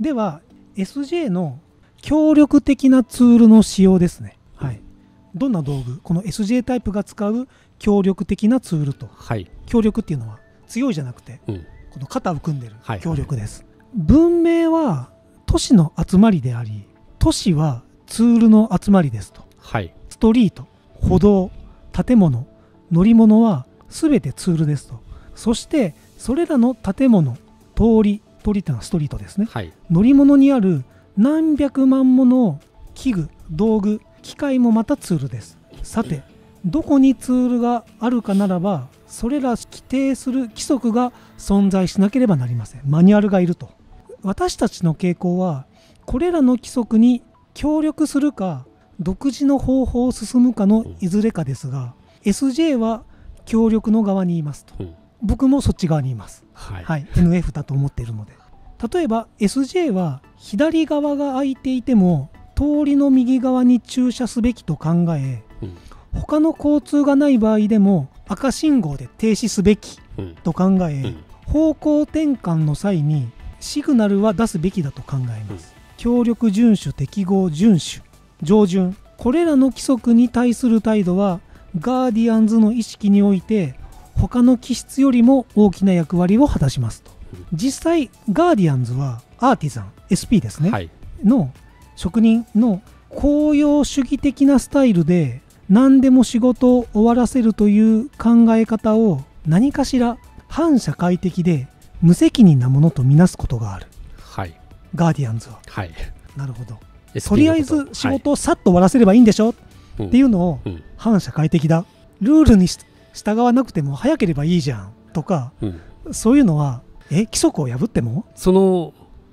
では SJ の協力的なツールの使用ですね。はい、どんな道具、この SJ タイプが使う協力的なツールと、 はい、 協力っていうのは強いじゃなくて、 うん、 この肩を組んでるはい協力です。文明は都市の集まりであり、都市はツールの集まりですと。 はい、 ストリート、歩道、建物、乗り物は全てツールですと。そしてそれらの建物、通りっていうのはストリートですね。 はい、 乗り物にある何百万もの器具、道具、機械もまたツールです。さて、どこにツールがあるかならば、それら規定する規則が存在しなければなりません。マニュアルがいると。私たちの傾向は、これらの規則に協力するか、独自の方法を進むかのいずれかですが、SJ は協力の側にいますと。僕もそっち側にいます。 はい、 はい、NF だと思っているので。例えば SJ は左側が空いていても通りの右側に駐車すべきと考え、他の交通がない場合でも赤信号で停止すべきと考え、方向転換の際にシグナルは出すべきだと考えます。協力遵守、適合、遵守、上順、これらの規則に対する態度はガーディアンズの意識において他の気質よりも大きな役割を果たしますと。実際ガーディアンズはアーティザン SP ですね、はい、の職人の公用主義的なスタイルで何でも仕事を終わらせるという考え方を何かしら反社会的で無責任なものとみなすことがある、はい、ガーディアンズは、はい、なるほど、とりあえず仕事をさっと終わらせればいいんでしょ、っていうのを反社会的だ、ルールに従わなくても早ければいいじゃんとか、そういうのは規則を破ってもその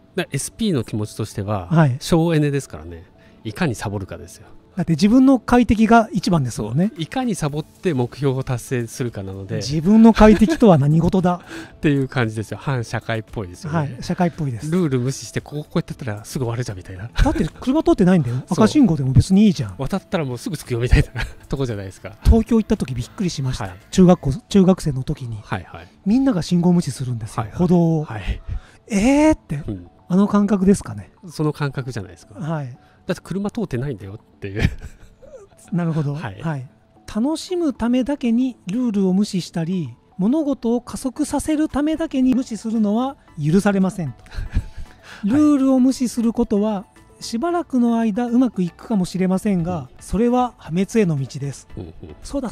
SP の気持ちとしては、はい、省エネですからね。いかにサボるかですよ。 だって自分の快適が一番ですもんね。 いかにサボって目標を達成するかなので、 自分の快適とは何事だっていう感じですよ。反社会っぽいですよね。はい、 社会っぽいです。 ルール無視してこうやってたらすぐ終わるじゃんみたいな。 だって車通ってないんだよ。赤信号でも別にいいじゃん。 渡ったらもうすぐ着くよみたいなとこじゃないですか。 東京行った時びっくりしました、はい、中学生の時に、はいはい、みんなが信号無視するんですよ、はいはい、歩道を、はい、って、あの感覚ですかね。 その感覚じゃないですか、はい、だって車通ってないんだよっていうなるほど、はいはい、楽しむためだけにルールを無視したり物事を加速させるためだけに無視するのは許されませんとルールを無視することはしばらくの間うまくいくかもしれませんが、それは破滅への道です、そうだ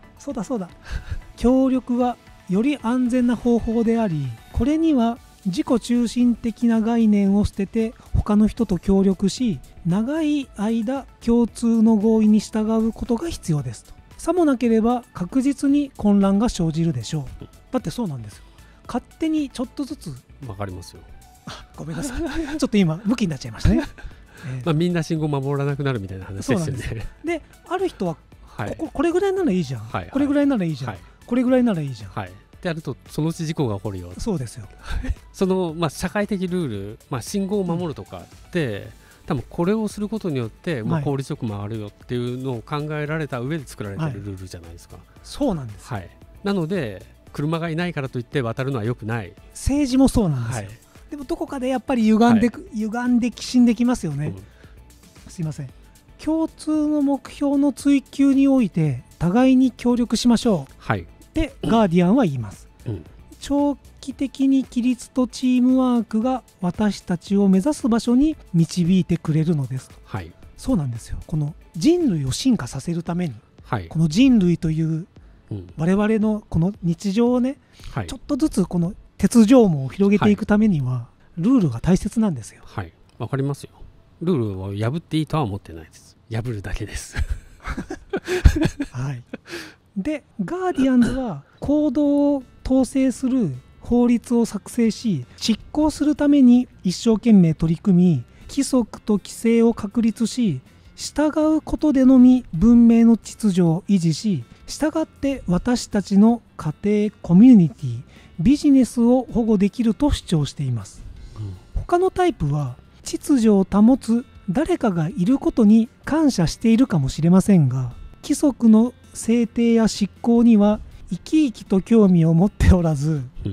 協力はより安全な方法であり、これには自己中心的な概念を捨てて他の人と協力し、長い間共通の合意に従うことが必要ですと。さもなければ確実に混乱が生じるでしょう。だってそうなんですよ。勝手にちょっとずつ。 わかりますよ。 ごめんなさいちょっと今ムキになっちゃいましたねみんな信号守らなくなるみたいな話ですよね。 である人はこれぐらいならいいじゃん、はい、これぐらいならいいじゃん、はい、これぐらいならいいじゃん、はい、 であるとそのうち事故が起こるよ。 そうですよその、社会的ルール、信号を守るとかって、多分これをすることによって、効率よく回るよっていうのを考えられた上で作られてるルールじゃないですか、 そうなんです、 はい、なので車がいないからといって渡るのは良くない。 政治もそうなんですよ、でもどこかでやっぱり歪んできしんできますよね、すいません。共通の目標の追求において互いに協力しましょう、ってガーディアンは言います、長期的に規律とチームワークが私たちを目指す場所に導いてくれるのですと、そうなんですよ。この人類を進化させるために、この人類という我々のこの日常をね、ちょっとずつこの鉄条網を広げていくためには、ルールが大切なんですよ。 はい、わかりますよ。ルールを破っていいとは思ってないです。破るだけですはい。でガーディアンズは行動を統制する法律を作成し、執行するために一生懸命取り組み、規則と規制を確立し、従うことでのみ文明の秩序を維持し、従って私たちの家庭、コミュニティ、ビジネスを保護できると主張しています、他のタイプは秩序を保つ誰かがいることに感謝しているかもしれませんが、規則の制定や執行には生き生きと興味を持っておらず、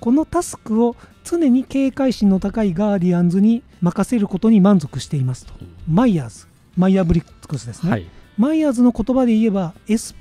このタスクを常に警戒心の高いガーディアンズに任せることに満足していますと。マイヤーブリックスですね、はい、マイヤーズの言葉で言えば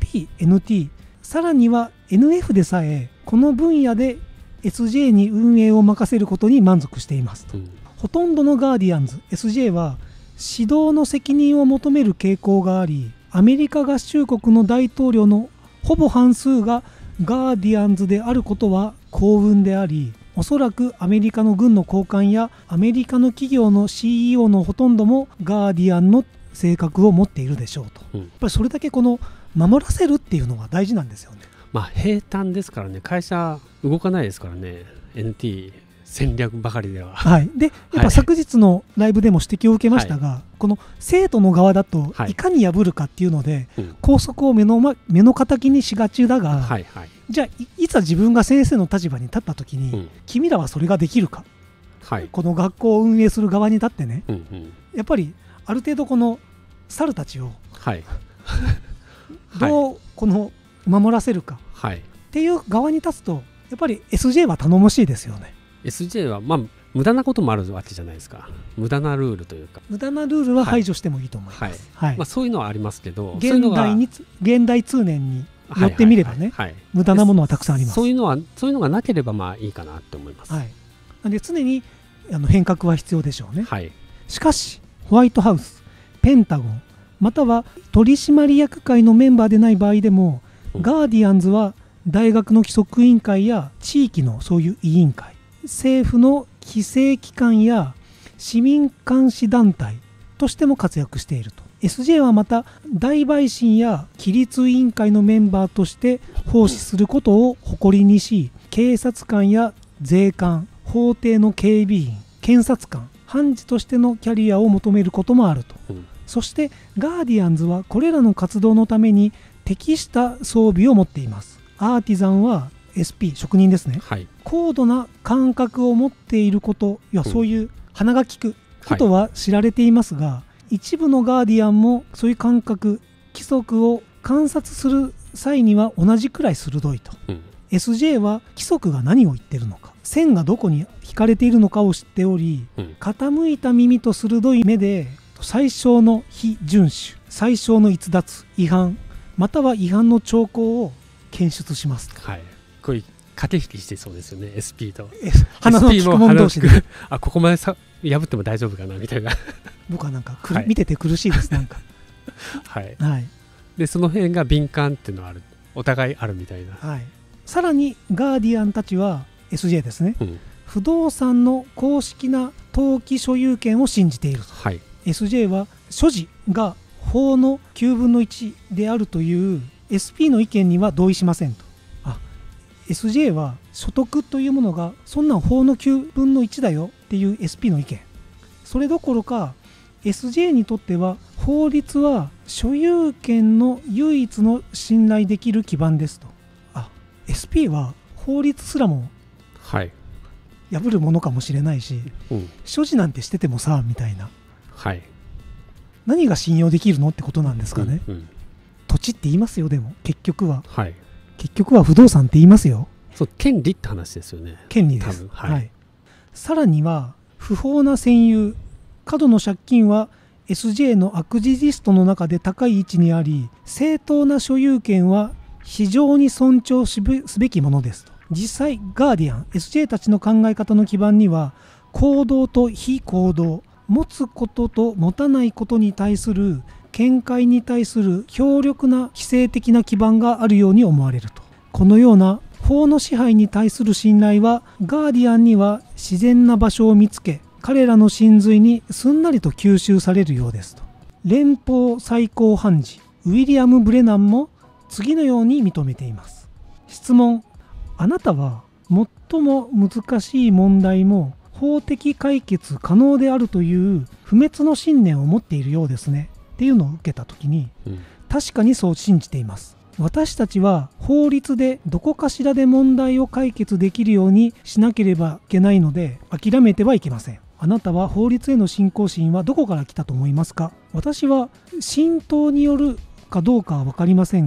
SP、NT、さらには NF でさえこの分野で SJ に運営を任せることに満足していますと、ほとんどのガーディアンズ SJ は指導の責任を求める傾向があり、アメリカ合衆国の大統領のほぼ半数がガーディアンズであることは幸運であり、おそらくアメリカの軍の高官やアメリカの企業の CEO のほとんどもガーディアンの性格を持っているでしょうと、やっぱりそれだけこの守らせるっていうのは大事なんですよね。 平坦ですからね、会社動かないですからね、 NT 戦略ばかりでは。はい、でやっぱ昨日のライブでも指摘を受けましたが、はい、この生徒の側だといかに破るかっていうので、校則を目の敵にしがちだが、はいはい、じゃあ いざ自分が先生の立場に立った時に、君らはそれができるか、はい、この学校を運営する側に立ってね、やっぱりある程度この猿たちを、はい、どうこの守らせるかっていう側に立つと、やっぱり SJ は頼もしいですよね。 SJ は無駄なこともあるわけじゃないですか。無駄なルールというか、 無駄なルールは排除してもいいと思います、 はいはい、そういうのはありますけど、 現代通念によってみればね、無駄なものはたくさんあります。 そういうのがなければいいかなって思います、はい、 なので常に変革は必要でしょうね、はい、しかしホワイトハウス、ペンタゴン、または取締役会のメンバーでない場合でも、ガーディアンズは大学の規則委員会や地域のそういう委員会、政府の規制機関や市民監視団体としても活躍していると。 SJ はまた大陪審や規律委員会のメンバーとして奉仕することを誇りにし、警察官や税関、法廷の警備員、検察官、判事としてのキャリアを求めることもあると、そしてガーディアンズはこれらの活動のために適した装備を持っています。アーティザンは SP、職人ですね、はい、高度な感覚を持っていること、そういう鼻が利くことは知られていますが、はい、一部のガーディアンもそういう感覚、規則を観察する際には同じくらい鋭いと、SJ は規則が何を言っているのか、線がどこに引かれているのかを知っており、傾いた耳と鋭い目で最小の非遵守、最小の逸脱、違反、または違反の兆候を検出します、 はい、こういう駆け引きしてそうですよね、 SP と鼻の利く者同士でここまで破っても大丈夫かなみたいな僕はなんかはい、見てて苦しいですなんかはい、はい、でその辺が敏感っていうのはお互いあるみたいな、はい、 さらにガーディアンたちは SJ ですね、不動産の公式な登記所有権を信じていると、はい、SJ は所持が法の9分の1であるという SP の意見には同意しませんと。SJ は所得というものがそんなん法の9分の1だよっていう SP の意見、それどころか SJ にとっては法律は所有権の唯一の信頼できる基盤ですと。SP は法律すらも破るものかもしれないし、所持なんてしててもさみたいな、はい、何が信用できるのってことなんですかね、土地って言いますよ。でも結局は不動産って言いますよ。 そう、権利って話ですよね。 権利です、はい、さらには不法な占有、過度の借金は SJ の悪事リストの中で高い位置にあり、正当な所有権は非常に尊重すべきものですと。実際ガーディアン SJ たちの考え方の基盤には、行動と非行動、持つことと持たないことに対する見解に対する強力な規制的な基盤があるように思われると。このような法の支配に対する信頼はガーディアンには自然な場所を見つけ、彼らの真髄にすんなりと吸収されるようですと。連邦最高判事ウィリアム・ブレナンも次のように認めています。質問、あなたは最も難しい問題も法的解決可能であるという不滅の信念を持っているようですねっていうのを受けたときに、確かにそう信じています。私たちは法律でどこかしらで問題を解決できるようにしなければいけないので諦めてはいけません。あなたは法律への信仰心はどこから来たと思いますか？私は神道によるかどうかは分かりませんが、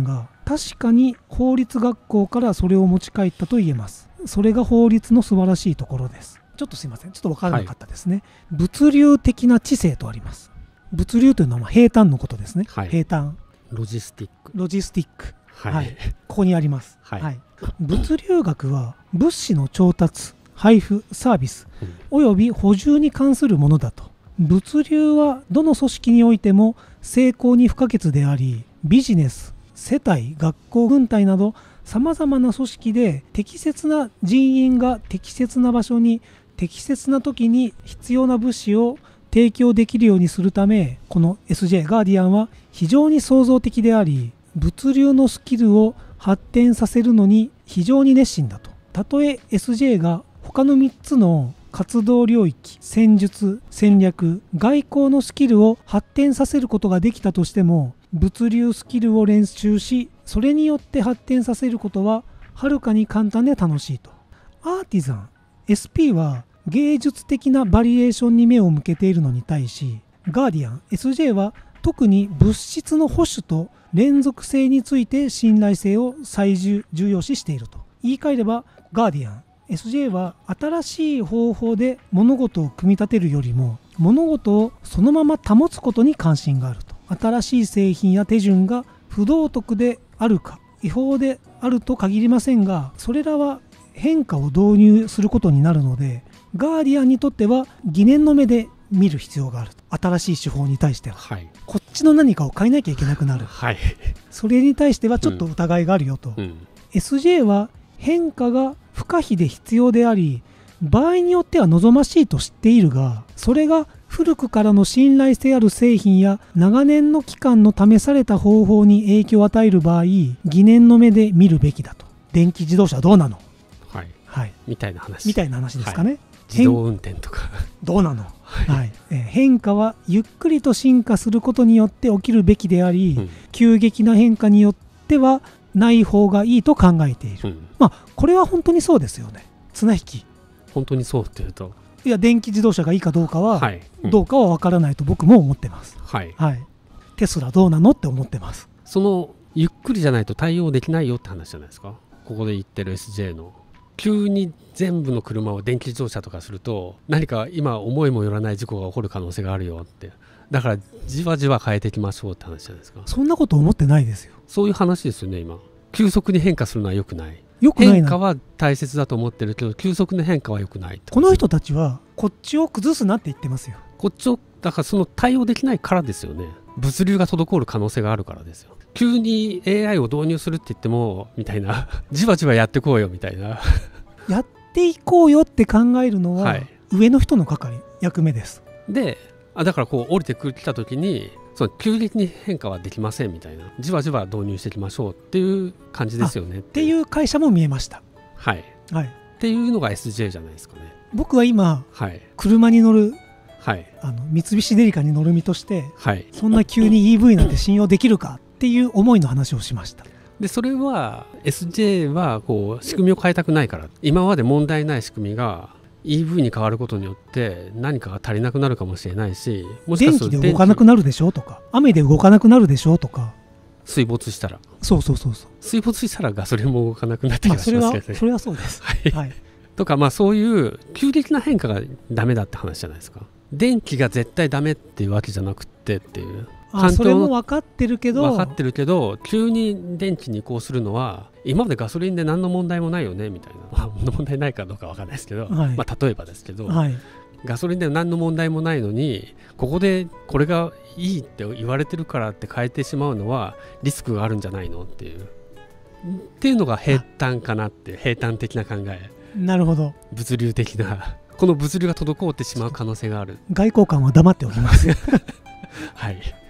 確かに法律学校からそれを持ち帰ったと言えます。それが法律の素晴らしいところです。ちょっとすいません、ちょっと分からなかったですね。物流的な知性とあります。物流というのは平坦のことですね。平坦。 ロジスティック。 ここにあります。物流学は物資の調達、配布、サービス、および補充に関するものだと。物流はどの組織においても成功に不可欠であり、ビジネス、世帯、学校、軍隊などさまざまな組織で適切な人員が適切な場所に適切な時に必要な物資を提供できるようにするため、この SJ ガーディアンは非常に創造的であり、物流のスキルを発展させるのに非常に熱心だと。たとえ SJ が他の3つの活動領域、戦術、戦略、外交のスキルを発展させることができたとしても、物流スキルを練習し、それによって発展させることははるかに簡単で楽しいと。アーティザン、SP は芸術的なバリエーションに目を向けているのに対し、ガーディアン、SJ は特に物質の保守と連続性について信頼性を最重要視していると。言い換えれば、ガーディアン、SJ は新しい方法で物事を組み立てるよりも、物事をそのまま保つことに関心があると。新しい製品や手順が不道徳であるか違法であると限りませんが、それらは変化を導入することになるので、ガーディアンにとっては疑念の目で見る必要があると。新しい手法に対しては、こっちの何かを変えなきゃいけなくなる、それに対してはちょっと疑いがあるよと、SJ は変化が不可避で必要であり、場合によっては望ましいと知っているが、それが古くからの信頼性ある製品や長年の期間の試された方法に影響を与える場合、疑念の目で見るべきだと。電気自動車どうなの、 みたいな話ですかね。 自動運転とかどうなの、変化はゆっくりと進化することによって起きるべきであり、急激な変化によってはない方がいいと考えている、これは本当にそうですよね。綱引き、 本当にそうっていうと、 いや電気自動車がいいかどうかは、どうかは分からないと僕も思ってます。テスラどうなのって思ってます。 そのゆっくりじゃないと対応できないよって話じゃないですか。ここで言ってる SJ の急に全部の車を電気自動車とかすると、何か今思いもよらない事故が起こる可能性があるよって。だからじわじわ変えていきましょうって話じゃないですか。 そんなこと思ってないですよ。 そういう話ですよね。今急速に変化するのは良くない。変化は大切だと思ってるけど、急速な変化は良くない。 この人たちはこっちを崩すなって言ってますよ。 こっちを、だからその対応できないからですよね。物流が滞る可能性があるからですよ。急に AI を導入するって言ってもみたいなじわじわやってこうよみたいなやっていこうよって考えるのは、上の人の役目です。 で、だからこう降りてきた時に、その急激に変化はできませんみたいな、じわじわ導入していきましょうっていう感じですよねっていう会社も見えました。 っていうのが SJ じゃないですかね。 僕は今、車に乗る、三菱デリカに乗る身として、そんな急に EV なんて信用できるかっていう思いの話をしました。 でそれは SJ はこう仕組みを変えたくないから、今まで問題ない仕組みが EV に変わることによって何かが足りなくなるかもしれないし、もしかすると電気で動かなくなるでしょとか、雨で動かなくなるでしょとか、 水没したら、水没したらガソリンも動かなくなってきますけどね。 それはそうです。 とか、そういう急激な変化がダメだって話じゃないですか。電気が絶対ダメっていうわけじゃなくてっていう、 それも分かってるけど急に電気に移行するのは、今までガソリンで何の問題もないよねみたいな、問題ないかどうか分かんないですけど、例えばですけど、ガソリンで何の問題もないのに、ここでこれがいいって言われてるからって変えてしまうのはリスクがあるんじゃないのっていうのが平坦かなって、平坦的な考え。 なるほど。 物流的な、この物流が滞ってしまう可能性がある。 外交官は黙っております。 はい。